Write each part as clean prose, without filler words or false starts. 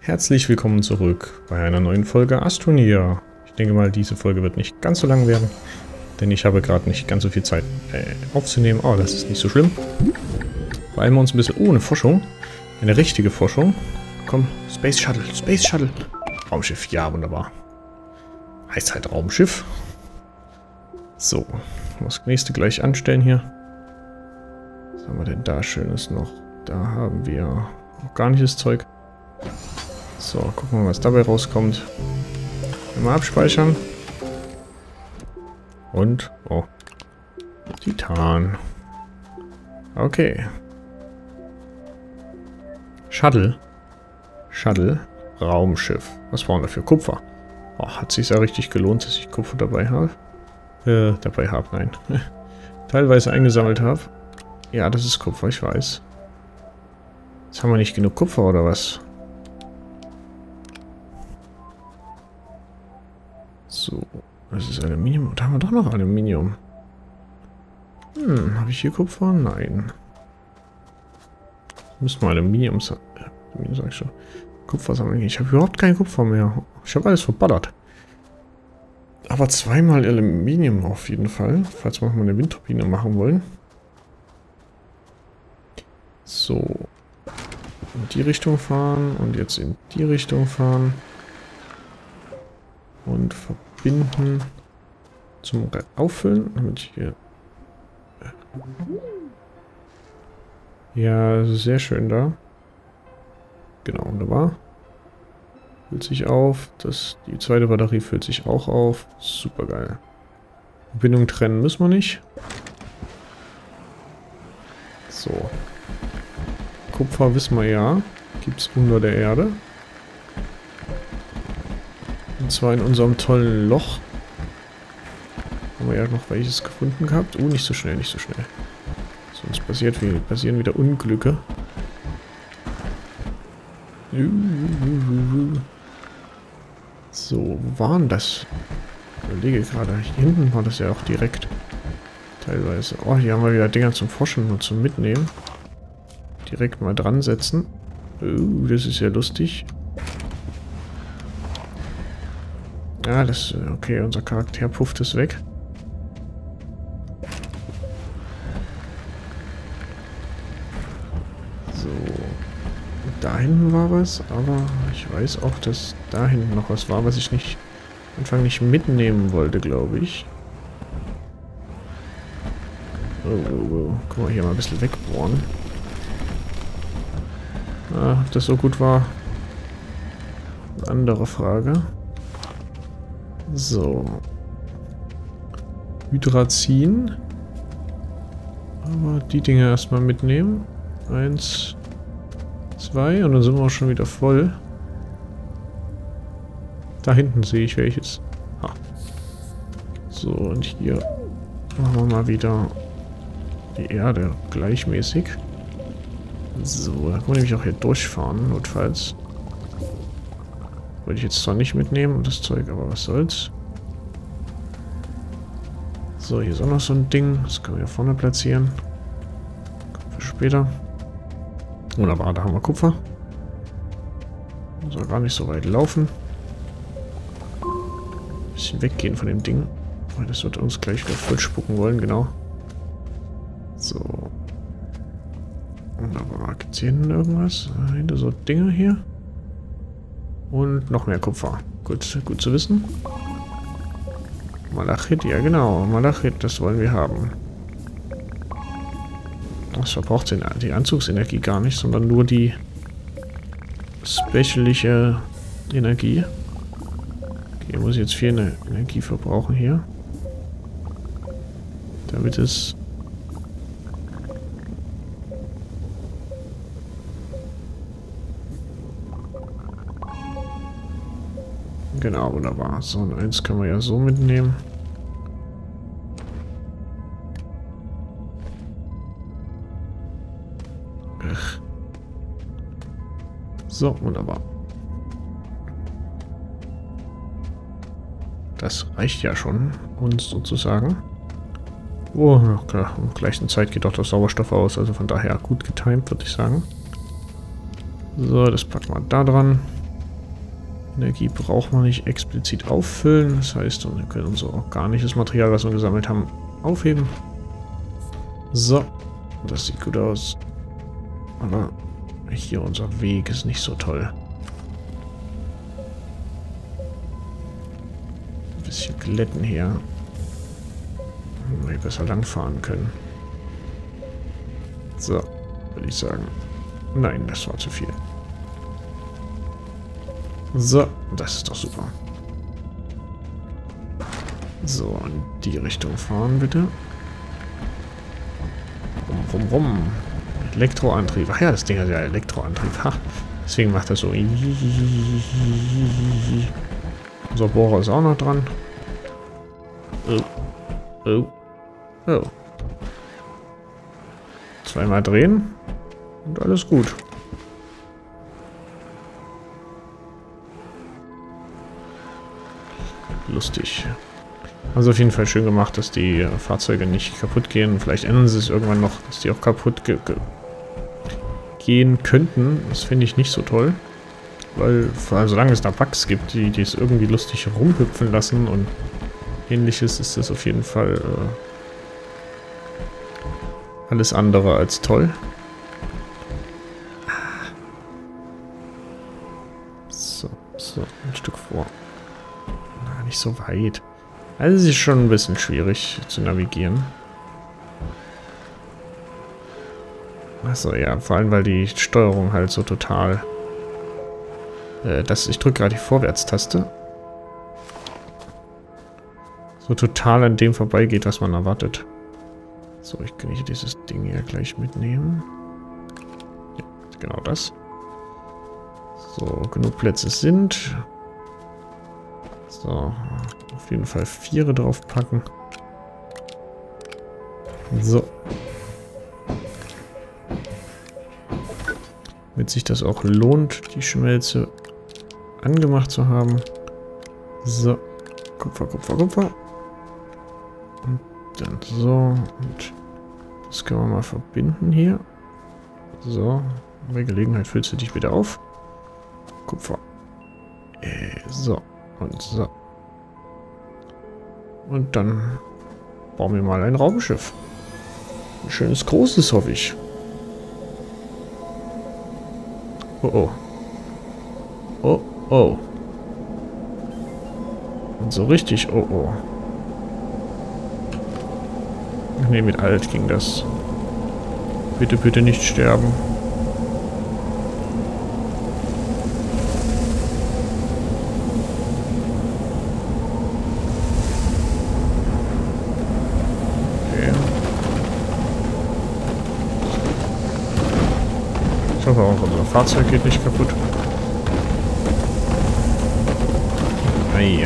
Herzlich willkommen zurück bei einer neuen Folge Astroneer. Ich denke mal, diese Folge wird nicht ganz so lang werden, denn ich habe gerade nicht ganz so viel Zeit aufzunehmen. Oh, das ist nicht so schlimm. Beeilen wir uns ein bisschen. Oh, eine Forschung. Eine richtige Forschung. Komm, Space Shuttle, Space Shuttle. Raumschiff, ja, wunderbar. Heißt halt Raumschiff. So, das nächste gleich anstellen hier. Was haben wir denn da Schönes noch? Da haben wir noch gar nicht das Zeug. So, gucken wir mal, was dabei rauskommt. Mal abspeichern. Und, oh, Titan. Okay. Shuttle. Shuttle. Raumschiff. Was brauchen wir dafür? Kupfer. Oh, hat sich ja richtig gelohnt, dass ich Kupfer dabei habe. Nein. Teilweise eingesammelt habe. Ja, das ist Kupfer, ich weiß. Jetzt haben wir nicht genug Kupfer, oder was? So, das ist Aluminium. Da haben wir doch noch Aluminium. Habe ich hier Kupfer? Nein. Müssen wir Aluminium sein. Aluminium sag ich schon. Kupfer sammeln. Ich habe überhaupt kein Kupfer mehr. Ich habe alles verballert. Aber zweimal Aluminium auf jeden Fall. Falls wir mal eine Windturbine machen wollen. So. In die Richtung fahren und jetzt in die Richtung fahren. Und verbinden zum Auffüllen, damit ich hier... Ja, sehr schön da. Genau, wunderbar. Füllt sich auf. Die zweite Batterie füllt sich auch auf. Super geil. Verbindung trennen müssen wir nicht. So. Kupfer wissen wir ja. Gibt es unter der Erde. Und zwar in unserem tollen Loch. Haben wir ja noch welches gefunden gehabt. Oh, nicht so schnell, nicht so schnell. Sonst passieren wieder Unglücke. So, wo waren das? Ich überlege gerade. Hier hinten war das ja auch direkt. Teilweise. Oh, hier haben wir wieder Dinger zum Forschen und zum Mitnehmen. Direkt mal dran setzen. Das ist ja lustig. Ah, das... Okay, unser Charakter pufft es weg. So. Da hinten war was, aber ich weiß auch, dass da hinten noch was war, was ich nicht... am Anfang nicht mitnehmen wollte, glaube ich. Oh. Guck mal, hier mal ein bisschen wegbohren. Ah, ob das so gut war? Eine andere Frage. So. Hydrazin. Aber die Dinge erstmal mitnehmen. 1, 2 und dann sind wir auch schon wieder voll. Da hinten sehe ich welches. Ah. So, und hier machen wir mal wieder die Erde gleichmäßig. So, da kann man nämlich auch hier durchfahren, notfalls. Wollte ich jetzt zwar nicht mitnehmen, das Zeug, aber was soll's. So, hier ist auch noch so ein Ding. Das können wir hier vorne platzieren. Kommt für später. Wunderbar, da haben wir Kupfer. Soll gar nicht so weit laufen. Ein bisschen weggehen von dem Ding. Weil das wird uns gleich wieder voll spucken wollen, genau. So. Wunderbar. Gibt es hier hinten irgendwas? Hinter so Dinge hier. Und noch mehr Kupfer. Gut zu wissen. Malachit, ja genau. Malachit, das wollen wir haben. Das verbraucht die Anzugsenergie gar nicht, sondern nur die specialiche Energie. Okay, muss ich jetzt viel Energie verbrauchen hier. Damit es... Genau, wunderbar. So, und eins können wir ja so mitnehmen. Ach. So, wunderbar. Das reicht ja schon, uns sozusagen. Oh, okay. Im gleichen Zeit geht auch der Sauerstoff aus, also von daher gut getimt, würde ich sagen. So, das packen wir da dran. Energie braucht man nicht explizit auffüllen. Das heißt, wir können unser organisches Material, was wir gesammelt haben, aufheben. So, das sieht gut aus. Aber hier unser Weg ist nicht so toll. Ein bisschen glätten hier. Damit wir besser langfahren können. So, würde ich sagen. Nein, das war zu viel. So, das ist doch super. So, in die Richtung fahren, bitte. Rum. Elektroantrieb. Ach ja, das Ding hat ja Elektroantrieb. Ha, deswegen macht das so. Unser Bohrer ist auch noch dran. Oh. Zweimal drehen. Und alles gut. Lustig. Also auf jeden Fall schön gemacht, dass die Fahrzeuge nicht kaputt gehen. Vielleicht ändern sie es irgendwann noch, dass die auch kaputt gehen könnten. Das finde ich nicht so toll. Weil, vor allem solange es da Bugs gibt, die es irgendwie lustig rumhüpfen lassen und ähnliches, ist das auf jeden Fall alles andere als toll. So, ein Stück vor. Na, nicht so weit. Also es ist schon ein bisschen schwierig zu navigieren. Achso, ja, vor allem weil die Steuerung halt so total... ich drücke gerade die Vorwärtstaste. So total an dem vorbeigeht, was man erwartet. So, ich kann hier dieses Ding hier gleich mitnehmen. Ja, genau das. So, genug Plätze sind. So, auf jeden Fall 4 drauf packen. So. Damit sich das auch lohnt, die Schmelze angemacht zu haben. So. Kupfer. Und dann so. Und das können wir mal verbinden hier. So. Bei Gelegenheit füllst du dich bitte auf. Kupfer. So. Und so. Und dann bauen wir mal ein Raumschiff. Ein schönes großes, hoffe ich. Oh. Und so richtig oh. Ne, mit Alt ging das. Bitte nicht sterben. Ich hoffe auch, unser Fahrzeug geht nicht kaputt. Eieieiei.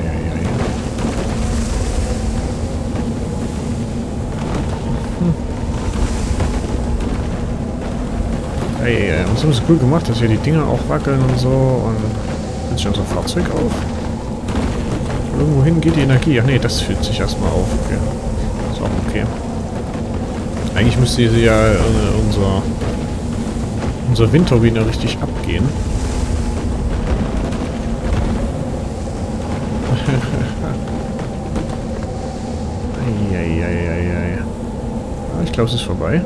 Eieiei, das haben sie cool gemacht, dass hier die Dinger auch wackeln und so. Und füllt sich unser Fahrzeug auf. Irgendwohin geht die Energie. Ach nee, das füllt sich erstmal auf. Okay. Ist auch okay. Eigentlich müsste sie ja unsere Windturbine richtig abgehen. Eieieiei. Ich glaube, es ist vorbei.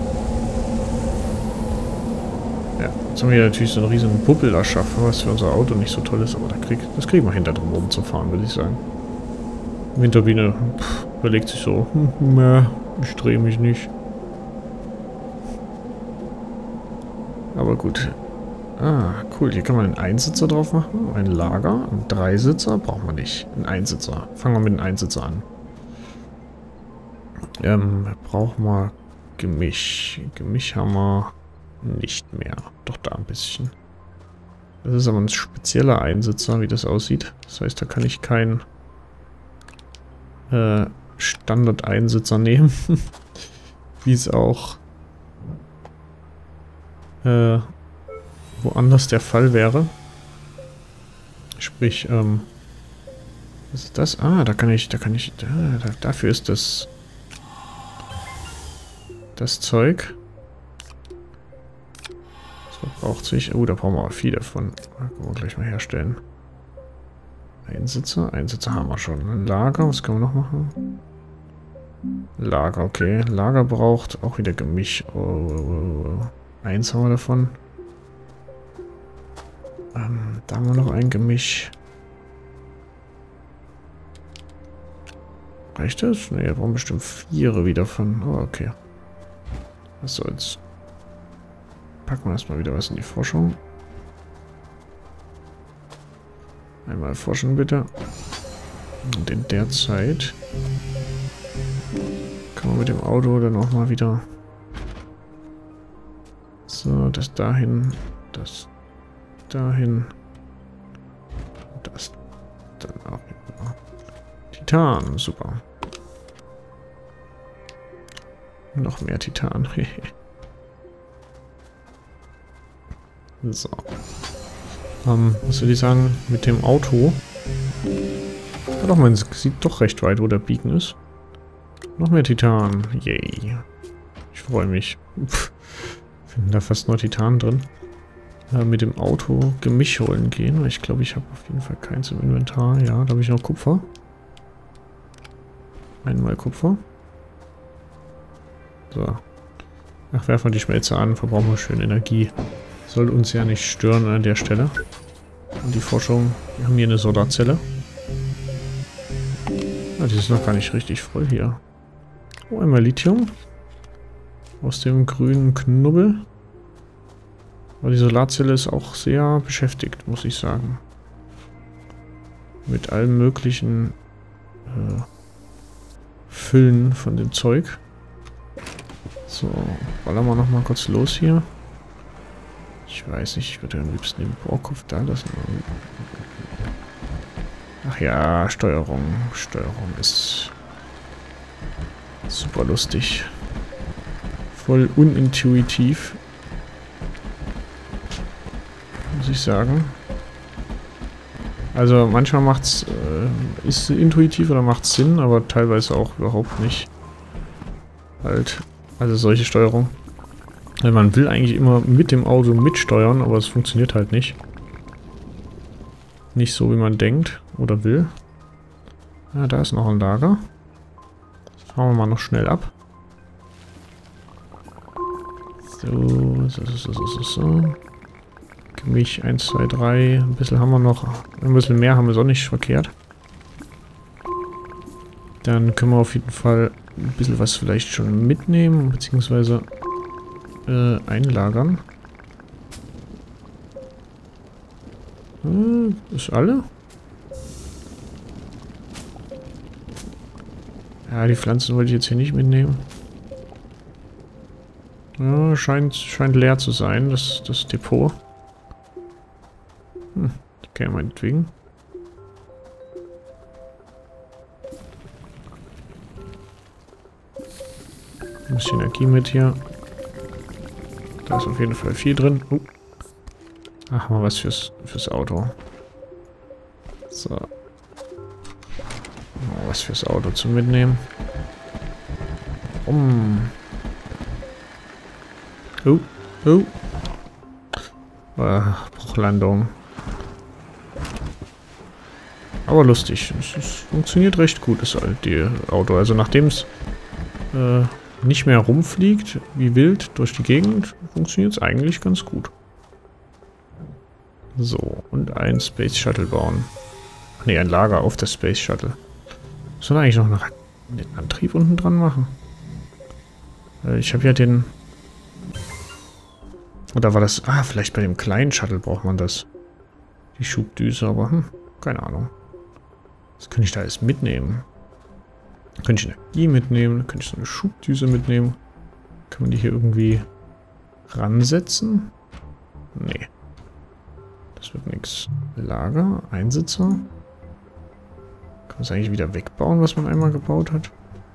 Ja, jetzt haben wir hier natürlich so einen riesen Bubbel erschaffen, was für unser Auto nicht so toll ist, aber das kriegen wir hinter drum oben zu fahren, würde ich sagen. Windturbine überlegt sich so, ich drehe mich nicht. Aber gut. Ah, cool. Hier kann man einen Einsitzer drauf machen. Ein Lager. Ein Dreisitzer brauchen wir nicht. Ein Einsitzer. Fangen wir mit einem Einsitzer an. Brauchen wir Gemisch. Gemisch haben wir nicht mehr. Doch da ein bisschen. Das ist aber ein spezieller Einsitzer, wie das aussieht. Das heißt, da kann ich keinen Standard-Einsitzer nehmen. Wie es auch woanders der Fall wäre. Sprich, was ist das? Ah, dafür ist das Zeug. Das braucht sich. Oh, da brauchen wir aber viel davon. Da können wir gleich mal herstellen. Einsitzer haben wir schon. Ein Lager, was können wir noch machen? Lager, okay. Lager braucht auch wieder Gemisch. Eins haben wir davon. Da haben wir noch ein Gemisch. Reicht das? Ne, wir brauchen bestimmt 4 wieder von. Oh, okay. Was soll's. Packen wir erstmal wieder was in die Forschung. Einmal forschen bitte. Und in der Zeit kann man mit dem Auto dann auch mal wieder so, das dahin, das dahin, das dann auch wieder. Titan, super. Noch mehr Titan. So. Was würde ich sagen, mit dem Auto? Ja doch, man sieht doch recht weit, wo der Beacon ist. Noch mehr Titan. Yay. Ich freue mich. Finden da fast nur Titan drin. Mit dem Auto Gemisch holen gehen. Weil ich glaube, ich habe auf jeden Fall keins im Inventar. Ja, da habe ich noch Kupfer. Einmal Kupfer. So. Ach, werfen wir die Schmelze an. Verbrauchen wir schön Energie. Soll uns ja nicht stören an der Stelle. Und die Forschung. Wir haben hier eine Solarzelle. Ah, die ist noch gar nicht richtig voll hier. Oh, einmal Lithium. Aus dem grünen Knubbel. Aber die Solarzelle ist auch sehr beschäftigt, muss ich sagen. Mit allem möglichen Füllen von dem Zeug. So, ballern wir nochmal kurz los hier. Ich weiß nicht, ich würde am liebsten den Bohrkopf da lassen. Ach ja, Steuerung. Steuerung ist super lustig. Voll unintuitiv. Muss ich sagen. Also manchmal macht's, ist intuitiv oder macht's Sinn, aber teilweise auch überhaupt nicht. Halt, also solche Steuerung. Weil man will eigentlich immer mit dem Auto mitsteuern, aber es funktioniert halt nicht. Nicht so, wie man denkt oder will. Ja, da ist noch ein Lager. Das fahren wir mal noch schnell ab. So. Gemisch 1, 2, 3. Ein bisschen haben wir noch. Ein bisschen mehr haben wir so nicht verkehrt. Dann können wir auf jeden Fall ein bisschen was vielleicht schon mitnehmen, beziehungsweise einlagern. Ist alle? Ja, die Pflanzen wollte ich jetzt hier nicht mitnehmen. Ja, scheint leer zu sein, das Depot. Okay, meinetwegen. Ein bisschen Energie mit hier. Da ist auf jeden Fall viel drin. Ach, mal was fürs Auto. So. Mal was fürs Auto zum Mitnehmen. Bruchlandung. Aber lustig. Es funktioniert recht gut, das alte Auto. Also nachdem es nicht mehr rumfliegt, wie wild durch die Gegend, funktioniert es eigentlich ganz gut. So, und ein Space Shuttle bauen. Ach nee, ein Lager auf der Space Shuttle. Soll eigentlich noch einen Antrieb unten dran machen? Ich habe ja den... Oder war das... Ah, vielleicht bei dem kleinen Shuttle braucht man das. Die Schubdüse, aber keine Ahnung. Was kann ich da alles mitnehmen? Könnte ich Energie mitnehmen? Könnte ich so eine Schubdüse mitnehmen? Kann man die hier irgendwie ransetzen? Nee. Das wird nichts. Lager, Einsitzer. Kann man es eigentlich wieder wegbauen, was man einmal gebaut hat?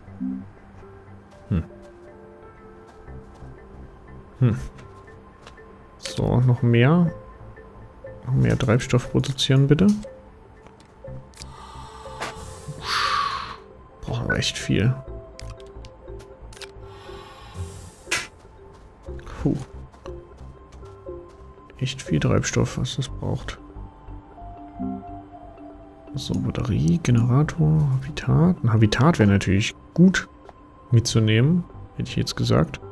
So, noch mehr. Noch mehr Treibstoff produzieren, bitte. Braucht aber echt viel. Puh. Echt viel Treibstoff, was das braucht. So, Batterie, Generator, Habitat. Ein Habitat wäre natürlich gut mitzunehmen, hätte ich jetzt gesagt.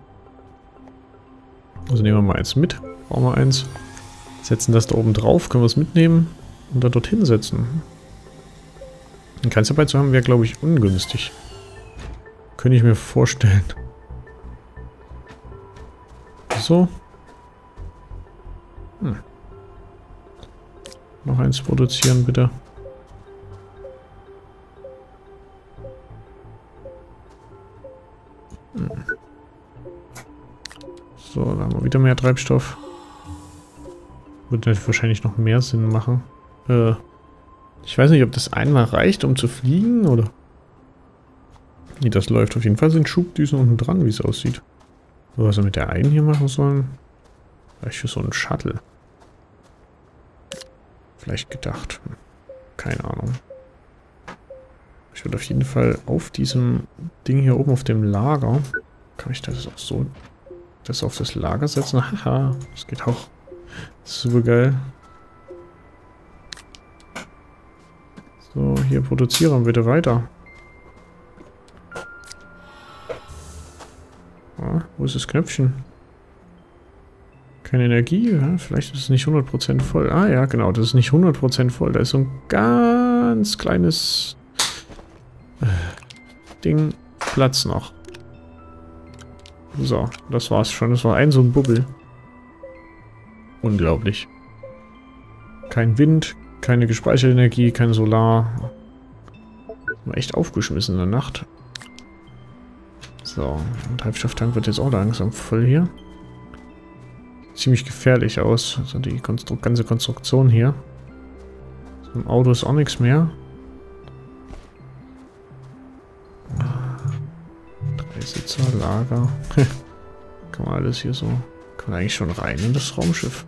Also nehmen wir mal eins mit. Brauchen wir eins. Setzen das da oben drauf, können wir es mitnehmen und da dorthin setzen. Keins dabei zu haben wäre, glaube ich, ungünstig. Könnte ich mir vorstellen. So. Noch eins produzieren, bitte. So, da haben wir wieder mehr Treibstoff. Würde wahrscheinlich noch mehr Sinn machen. Ich weiß nicht, ob das einmal reicht, um zu fliegen, oder? Nee, das läuft auf jeden Fall. Sind Schubdüsen unten dran, wie es aussieht. Was wir mit der einen hier machen sollen? Vielleicht für so einen Shuttle. Vielleicht gedacht. Keine Ahnung. Ich würde auf jeden Fall auf diesem Ding hier oben auf dem Lager. Kann ich das auch so... Das auf das Lager setzen? Haha, das geht auch. Super geil. So, hier produzieren bitte weiter. Ah, wo ist das Knöpfchen? Keine Energie? Ja, vielleicht ist es nicht 100% voll. Ah ja, genau, das ist nicht 100% voll. Da ist so ein ganz kleines Ding Platz noch. So, das war's schon. Das war so ein Bubbel. Unglaublich. Kein Wind, keine gespeicherte Energie, kein Solar. Echt aufgeschmissen in der Nacht. So, ein Treibstofftank wird jetzt auch langsam voll hier. Ziemlich gefährlich aus. Also die ganze Konstruktion hier. So, im Auto ist auch nichts mehr. 3 Sitzer, Lager. Kann man alles hier so... Kann man eigentlich schon rein in das Raumschiff.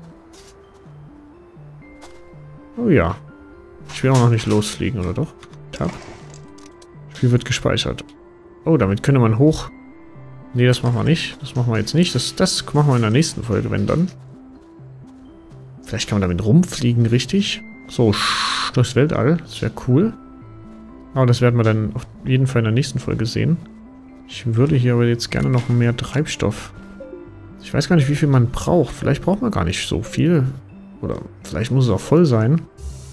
Oh ja. Ich will auch noch nicht losfliegen, oder doch? Tab. Spiel wird gespeichert. Oh, damit könnte man hoch... Nee, das machen wir nicht. Das machen wir jetzt nicht. Das machen wir in der nächsten Folge, wenn dann. Vielleicht kann man damit rumfliegen, richtig. So, durchs Weltall. Das wäre cool. Aber das werden wir dann auf jeden Fall in der nächsten Folge sehen. Ich würde hier aber jetzt gerne noch mehr Treibstoff. Ich weiß gar nicht, wie viel man braucht. Vielleicht braucht man gar nicht so viel. Oder vielleicht muss es auch voll sein.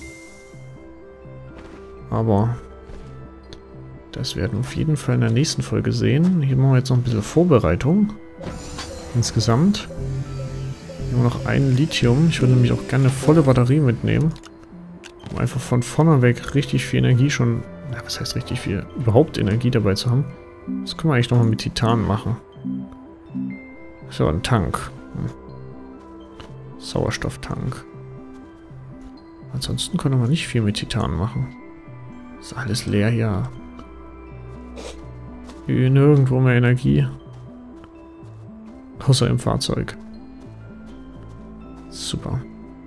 Aber das werden wir auf jeden Fall in der nächsten Folge sehen. Hier machen wir jetzt noch ein bisschen Vorbereitung. Insgesamt. Nur noch ein Lithium. Ich würde nämlich auch gerne eine volle Batterie mitnehmen. Um einfach von vorne weg richtig viel Energie schon... Na, was heißt richtig viel? Überhaupt Energie dabei zu haben. Das können wir eigentlich nochmal mit Titan machen. So, ein Tank. Sauerstofftank. Ansonsten können wir nicht viel mit Titan machen. Ist alles leer hier. Nirgendwo mehr Energie. Außer im Fahrzeug. Super.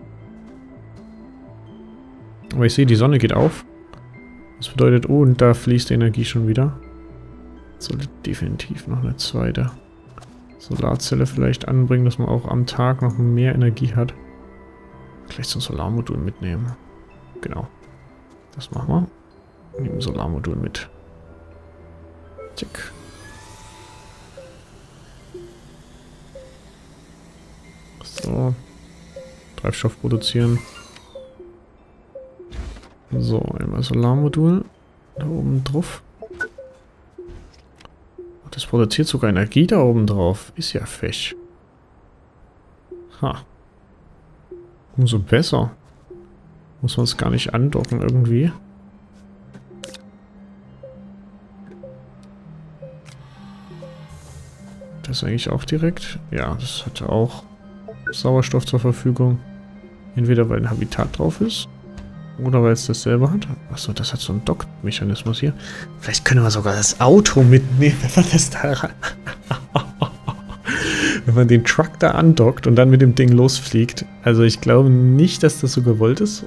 Aber ich sehe, die Sonne geht auf. Das bedeutet, oh, und da fließt die Energie schon wieder. Sollte definitiv noch eine zweite Solarzelle vielleicht anbringen, dass man auch am Tag noch mehr Energie hat. Vielleicht so ein Solarmodul mitnehmen. Genau. Das machen wir. Nehmen ein Solarmodul mit. Tick. So. Treibstoff produzieren. So, einmal Solarmodul. Da oben drauf. Das produziert sogar Energie da oben drauf. Ist ja fech. Ha. Umso besser. Muss man es gar nicht andocken irgendwie. Das eigentlich auch direkt. Ja, das hat auch Sauerstoff zur Verfügung. Entweder weil ein Habitat drauf ist. Oder weil es das selber hat. Achso, das hat so einen Dock-Mechanismus hier. Vielleicht können wir sogar das Auto mitnehmen, wenn man das da wenn man den Truck da andockt und dann mit dem Ding losfliegt. Also ich glaube nicht, dass das so gewollt ist.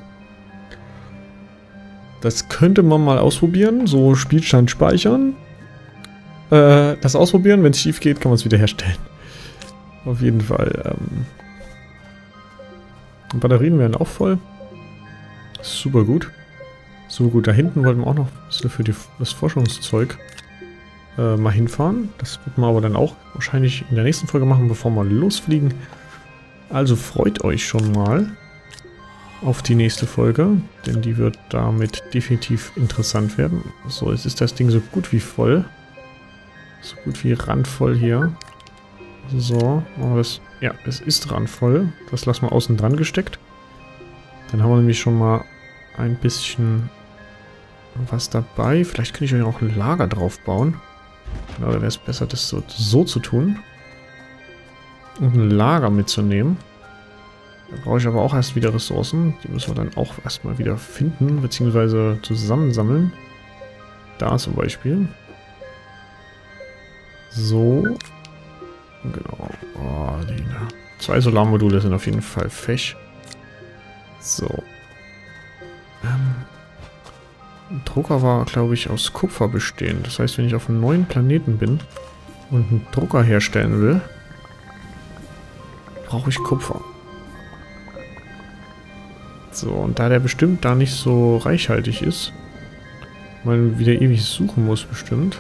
Das könnte man mal ausprobieren. So Spielstand speichern. Das ausprobieren. Wenn es schief geht, kann man es wieder herstellen. Auf jeden Fall. Batterien werden auch voll. Super gut. So gut, da hinten wollten wir auch noch ein bisschen für das Forschungszeug mal hinfahren. Das wird man aber dann auch wahrscheinlich in der nächsten Folge machen, bevor wir losfliegen. Also freut euch schon mal auf die nächste Folge, denn die wird damit definitiv interessant werden. So, jetzt ist das Ding so gut wie voll. So gut wie randvoll hier. So, machen wir das. Ja, es ist randvoll. Das lassen wir außen dran gesteckt. Dann haben wir nämlich schon mal ein bisschen was dabei. Vielleicht könnte ich euch auch ein Lager drauf bauen. Genau, da wäre es besser, das so zu tun. Und ein Lager mitzunehmen. Da brauche ich aber auch erst wieder Ressourcen. Die müssen wir dann auch erstmal wieder finden, beziehungsweise zusammensammeln. Da zum Beispiel. So. Genau. Oh, die 2 Solarmodule sind auf jeden Fall fech. So. Ein Drucker war, glaube ich, aus Kupfer bestehend. Das heißt, wenn ich auf einem neuen Planeten bin und einen Drucker herstellen will, brauche ich Kupfer. So, und da der bestimmt da nicht so reichhaltig ist, weil man wieder ewig suchen muss bestimmt,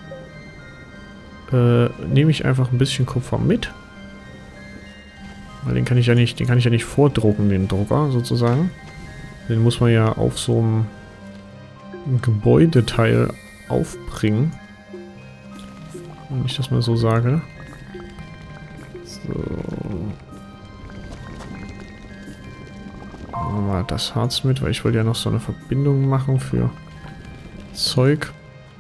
nehme ich einfach ein bisschen Kupfer mit. Weil den kann ich ja nicht vordrucken, den Drucker sozusagen. Den muss man ja auf so einem Gebäudeteil aufbringen. Wenn ich das mal so sage. So. Machen wir mal das Harz mit, weil ich wollte ja noch so eine Verbindung machen für Zeug.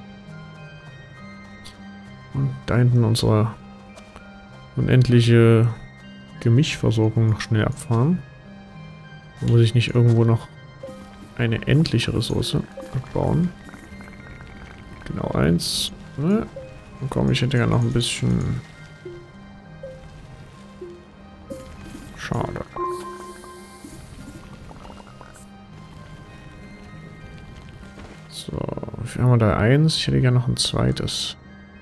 Und da hinten unsere unendliche Gemischversorgung noch schnell abfahren. Da muss ich nicht irgendwo noch eine endliche Ressource abbauen. Genau, 1. Ne? Und komm, ich hätte ja noch ein bisschen... Schade. So, wie viel haben wir da? 1. Ich hätte ja noch ein zweites.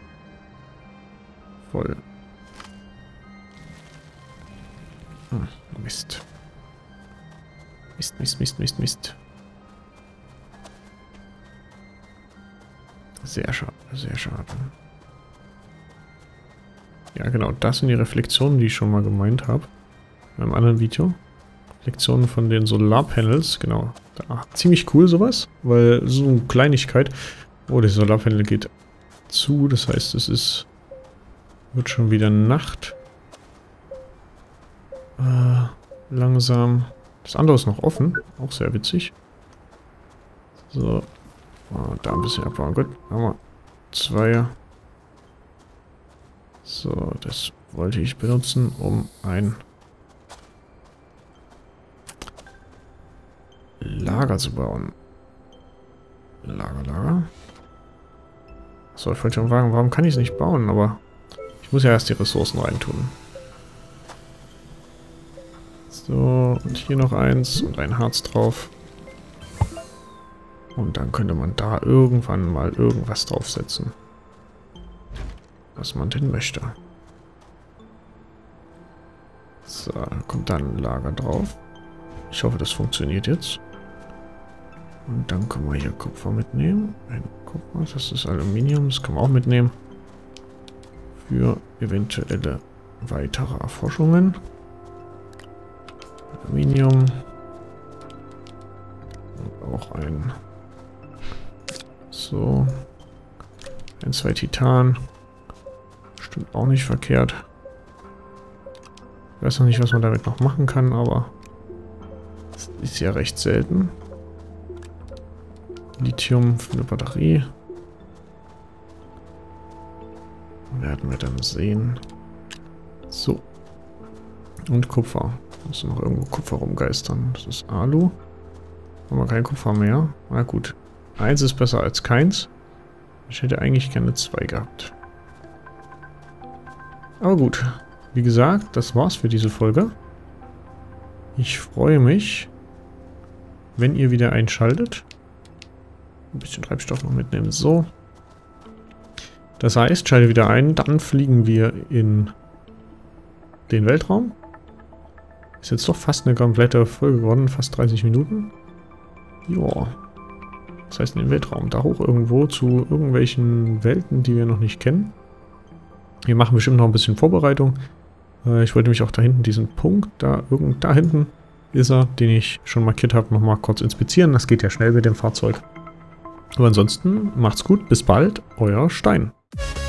Voll. Mist. Mist. Sehr schade, sehr schade. Ja, genau, das sind die Reflexionen, die ich schon mal gemeint habe. In einem anderen Video. Reflexionen von den Solarpanels, genau. Da, ziemlich cool sowas, weil so eine Kleinigkeit. Oh, der Solarpanel geht zu, das heißt, wird schon wieder Nacht. Langsam. Das andere ist noch offen. Auch sehr witzig. So. Da ein bisschen abbauen. Gut. Haben wir 2. So, das wollte ich benutzen, um ein Lager zu bauen. Lager. So, ich wollte schon fragen, warum kann ich es nicht bauen? Aber ich muss ja erst die Ressourcen reintun. So, und hier noch 1 und ein Harz drauf. Und dann könnte man da irgendwann mal irgendwas draufsetzen. Was man denn möchte. So, kommt dann ein Lager drauf. Ich hoffe, das funktioniert jetzt. Und dann können wir hier Kupfer mitnehmen. Ein Kupfer, das ist Aluminium, das kann man auch mitnehmen. Für eventuelle weitere Erforschungen. Aluminium. Und auch ein... So. 2 Titan. Stimmt auch nicht verkehrt. Ich weiß noch nicht, was man damit noch machen kann, aber... Das ist ja recht selten. Lithium für eine Batterie. Werden wir dann sehen. So. Und Kupfer. Muss noch irgendwo Kupfer rumgeistern. Das ist Alu. Haben wir kein Kupfer mehr. Na gut. 1 ist besser als keins. Ich hätte eigentlich gerne 2 gehabt. Aber gut. Wie gesagt, das war's für diese Folge. Ich freue mich, wenn ihr wieder einschaltet. Ein bisschen Treibstoff noch mitnehmen. So. Das heißt, schalte wieder ein. Dann fliegen wir in den Weltraum. Ist jetzt doch fast eine komplette Folge geworden. Fast 30 Minuten. Joa. Das heißt in den Weltraum. Da hoch irgendwo zu irgendwelchen Welten, die wir noch nicht kennen. Wir machen bestimmt noch ein bisschen Vorbereitung. Ich wollte mich auch da hinten diesen Punkt, da hinten ist er, den ich schon markiert habe, nochmal kurz inspizieren. Das geht ja schnell mit dem Fahrzeug. Aber ansonsten macht's gut, bis bald, euer Stein.